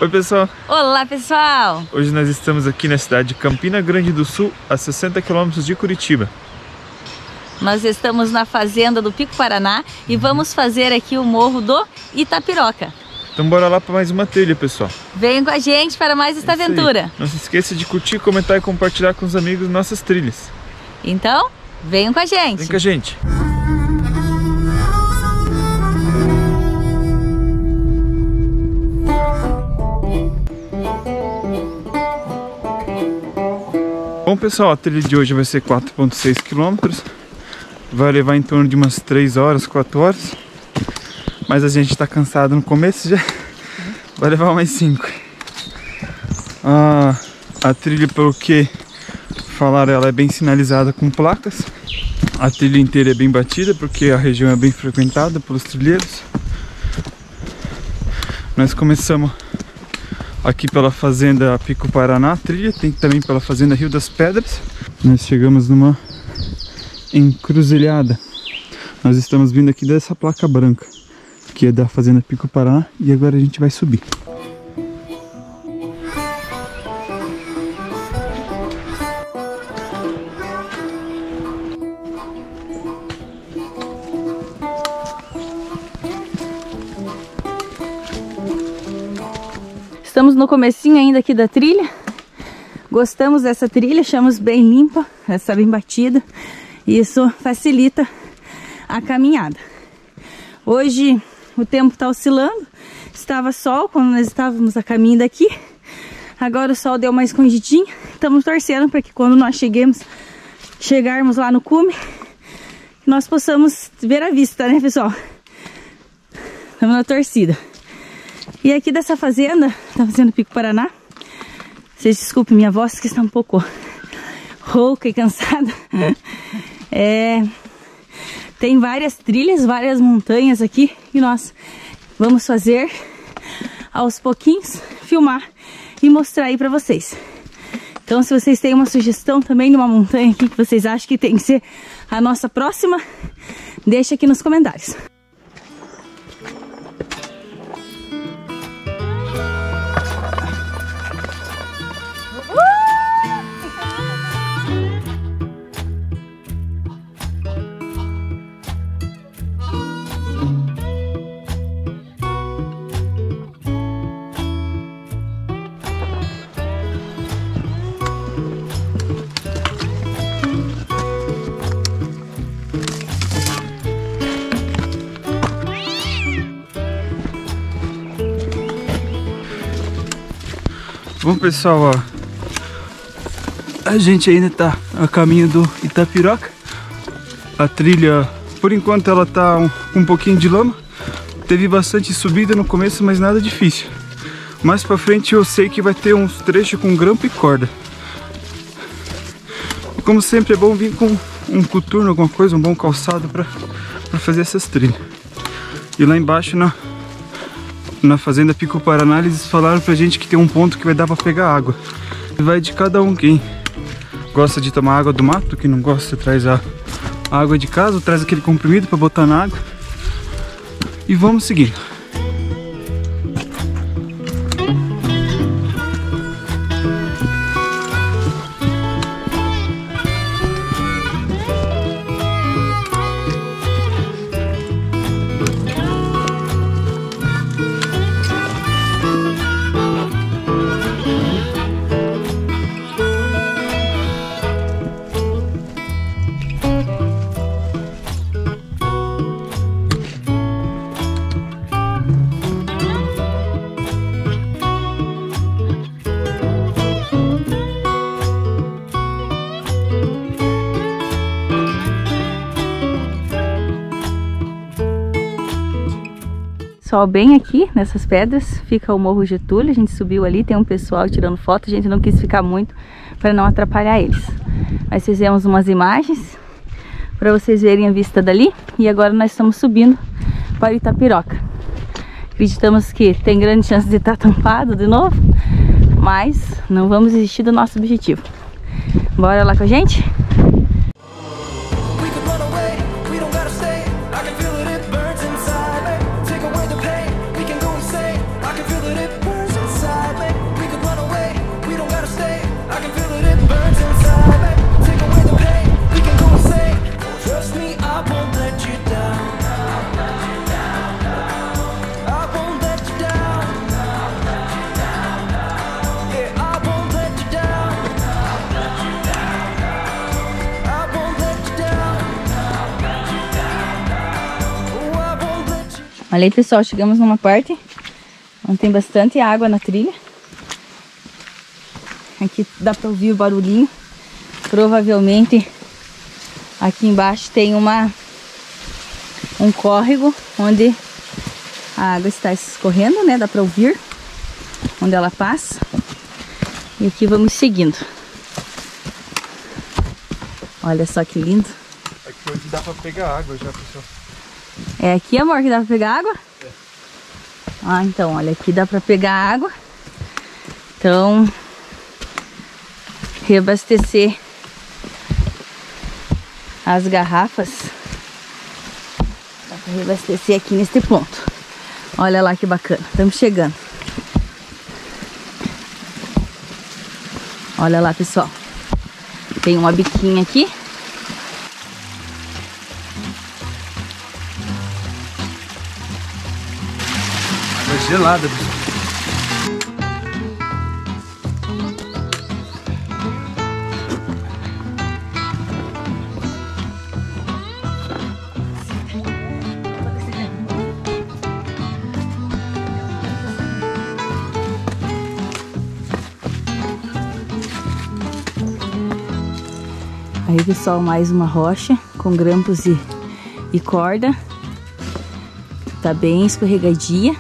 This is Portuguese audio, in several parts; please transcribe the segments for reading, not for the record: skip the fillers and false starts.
Oi pessoal! Olá pessoal! Hoje nós estamos aqui na cidade de Campina Grande do Sul, a 60 km de Curitiba. Nós estamos na fazenda do Pico Paraná e vamos fazer aqui o morro do Itapiroca. Então bora lá para mais uma trilha, pessoal. Venham com a gente para mais esta aventura. Não se esqueça de curtir, comentar e compartilhar com os amigos nossas trilhas. Então, venham com a gente! Vem com a gente! Bom pessoal, a trilha de hoje vai ser 4,6 km. Vai levar em torno de umas 3 horas, 4 horas. Mas a gente está cansado no começo já. Vai levar mais 5. A trilha, pelo que falaram, ela é bem sinalizada com placas. A trilha inteira é bem batida porque a região é bem frequentada pelos trilheiros. Nós começamos aqui pela fazenda Pico Paraná, trilha, tem também pela fazenda Rio das Pedras. Nós chegamos numa encruzilhada. Nós estamos vindo aqui dessa placa branca, que é da fazenda Pico Paraná, e agora a gente vai subir. Estamos no comecinho ainda aqui da trilha. Gostamos dessa trilha, achamos bem limpa, essa bem batida. E isso facilita a caminhada. Hoje o tempo está oscilando. Estava sol quando nós estávamos a caminho daqui. Agora o sol deu uma escondidinha. Estamos torcendo para que quando nós chegarmos lá no cume, nós possamos ver a vista, né, pessoal? Estamos na torcida. E aqui dessa fazenda, tá fazendo Pico Paraná. Vocês desculpem minha voz que está um pouco rouca e cansada. Tem várias trilhas, várias montanhas aqui e nós vamos fazer aos pouquinhos, filmar e mostrar aí pra vocês. Então, se vocês têm uma sugestão também de uma montanha aqui que vocês acham que tem que ser a nossa próxima, deixa aqui nos comentários. Bom pessoal, ó, a gente ainda tá a caminho do Itapiroca. A trilha, por enquanto, ela tá com um pouquinho de lama. Teve bastante subida no começo, mas nada difícil. Mais pra frente eu sei que vai ter uns trechos com grampo e corda. E como sempre é bom vir com um coturno, alguma coisa, um bom calçado pra fazer essas trilhas. E lá embaixo na fazenda Pico Paraná, eles falaram pra gente que tem um ponto que vai dar pra pegar água. Vai de cada um, quem gosta de tomar água do mato, quem não gosta traz a água de casa, ou traz aquele comprimido pra botar na água. E vamos seguir. Pessoal, bem aqui nessas pedras fica o Morro Getúlio. A gente subiu ali, tem um pessoal tirando foto. A gente não quis ficar muito para não atrapalhar eles. Nós fizemos umas imagens para vocês verem a vista dali. E agora nós estamos subindo para Itapiroca. Acreditamos que tem grande chance de estar tampado de novo, mas não vamos desistir do nosso objetivo. Bora lá com a gente? Olha aí, pessoal, chegamos numa parte onde tem bastante água na trilha. Aqui dá pra ouvir o barulhinho. Provavelmente aqui embaixo tem um córrego onde a água está escorrendo, né? Dá pra ouvir onde ela passa. E aqui vamos seguindo. Olha só que lindo. Aqui onde dá pra pegar água já, pessoal. É aqui, amor, que dá pra pegar água? É. Ah, então, olha, aqui dá pra pegar água. Então, reabastecer as garrafas. Dá pra reabastecer aqui neste ponto. Olha lá que bacana, estamos chegando. Olha lá, pessoal. Tem uma biquinha aqui. Água gelada, pessoal. Aí, pessoal, mais uma rocha com grampos e corda. Tá bem escorregadia.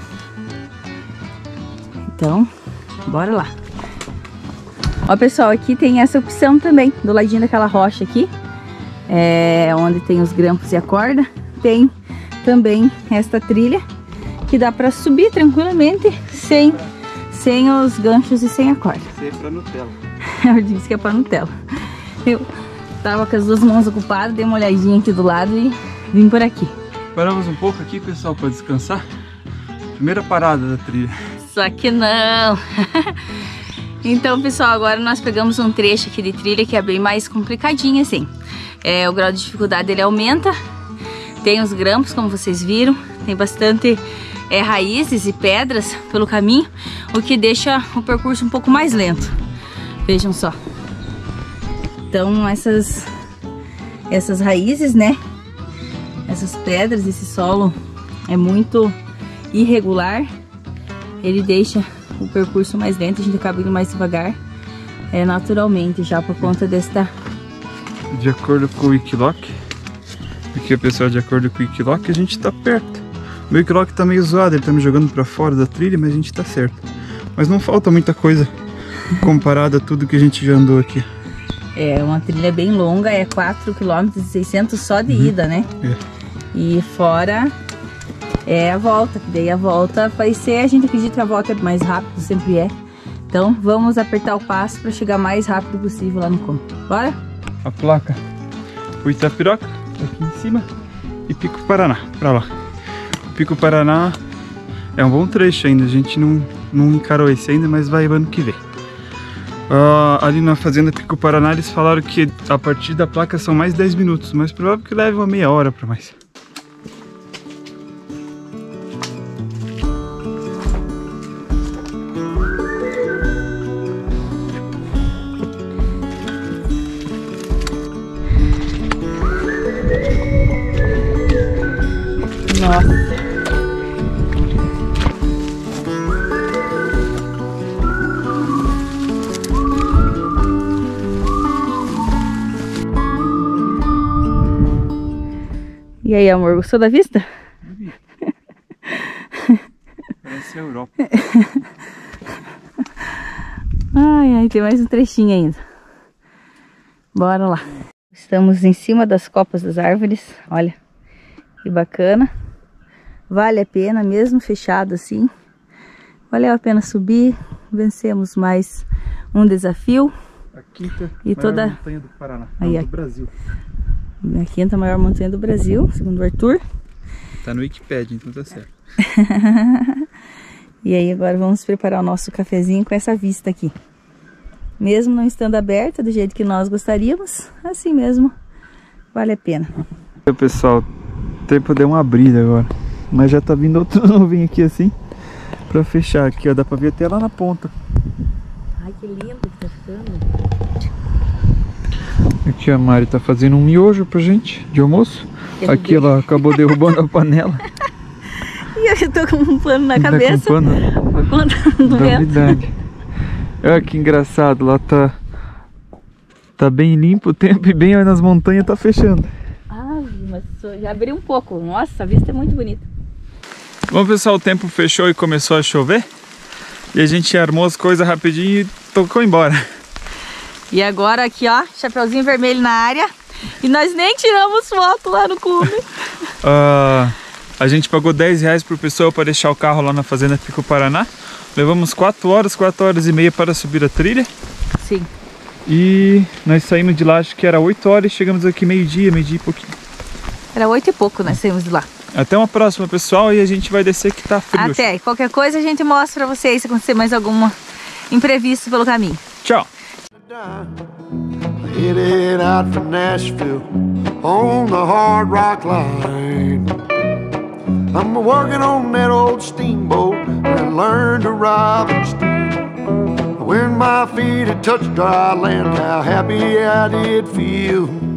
Então, bora lá. Ó, pessoal, aqui tem essa opção também, do ladinho daquela rocha aqui. Onde tem os grampos e a corda. Tem também esta trilha que dá pra subir tranquilamente sem os ganchos e sem a corda. Isso aí é pra Nutella. Eu disse que é pra Nutella. Eu tava com as duas mãos ocupadas, dei uma olhadinha aqui do lado e vim por aqui. Paramos um pouco aqui, pessoal, para descansar. Primeira parada da trilha. Só que não. Então, pessoal, agora nós pegamos um trecho aqui de trilha que é bem mais complicadinho, assim. O grau de dificuldade ele aumenta. Tem os grampos, como vocês viram. Tem bastante raízes e pedras pelo caminho, o que deixa o percurso um pouco mais lento. Vejam só. Então essas raízes, né? Essas pedras, esse solo é muito irregular. Ele deixa o percurso mais lento, a gente acaba indo mais devagar. Naturalmente, já por conta desta... De acordo com o Wikiloc, aqui, pessoal, de acordo com o Wikiloc, a gente tá perto. O Wikiloc tá meio zoado, ele tá me jogando pra fora da trilha, mas a gente tá certo. Mas não falta muita coisa comparado a tudo que a gente já andou aqui. É uma trilha bem longa, 4,6 km só de ida, né? E fora a volta, que daí a volta vai ser, a gente acredita que a volta é mais rápida, sempre é. Então vamos apertar o passo para chegar mais rápido possível lá no campo. Bora? A placa, o Itapiroca, aqui em cima, e Pico Paraná, pra lá. O Pico Paraná é um bom trecho ainda, a gente não encarou esse ainda, mas vai ano que vem. Ali na fazenda Pico Paraná eles falaram que a partir da placa são mais 10 minutos, mas provável que leve uma meia hora para mais. Nossa. E aí, amor, gostou da vista? Parece a Europa. Ai, tem mais um trechinho ainda. Bora lá. Estamos em cima das copas das árvores. Olha, que bacana. Vale a pena, mesmo fechado assim. Valeu a pena subir. Vencemos mais um desafio. A quinta e maior montanha do Paraná, aí, do Brasil. A quinta maior montanha do Brasil, segundo o Arthur. Tá no Wikipedia, então tá certo. E aí agora vamos preparar o nosso cafezinho com essa vista aqui. Mesmo não estando aberta do jeito que nós gostaríamos, assim mesmo vale a pena. Pessoal, o tempo deu uma abrida agora, mas já tá vindo outra nuvem aqui assim, pra fechar aqui, ó, dá pra ver até lá na ponta. Ai, que lindo que tá ficando. Aqui a Mari tá fazendo um miojo pra gente, de almoço. Aqui ela acabou derrubando a panela. E que eu tô com um pano na Tá cabeça. com pano? Por conta do vento. Novidade. Olha que engraçado, lá tá bem limpo o tempo e bem nas montanhas tá fechando. Ah, mas já abriu um pouco. Nossa, a vista é muito bonita. Bom, pessoal, o tempo fechou e começou a chover. E a gente armou as coisas rapidinho e tocou embora. E agora aqui, ó, chapeuzinho vermelho na área. E nós nem tiramos foto lá no clube. A gente pagou R$10 por pessoa para deixar o carro lá na Fazenda Pico-Paraná. Levamos 4 horas e meia para subir a trilha. Sim. E nós saímos de lá, acho que era 8 horas e chegamos aqui meio-dia e pouquinho. Era 8 e pouco, nós saímos de lá. Até uma próxima, pessoal, e a gente vai descer que tá frio. Até, qualquer coisa a gente mostra pra vocês se acontecer mais algum imprevisto pelo caminho. Tchau! Headed out from Nashville on the Hard Rock Line. I'm working on that old steamboat and learned to rob and steal. When my feet had touched dry land, how happy I did feel.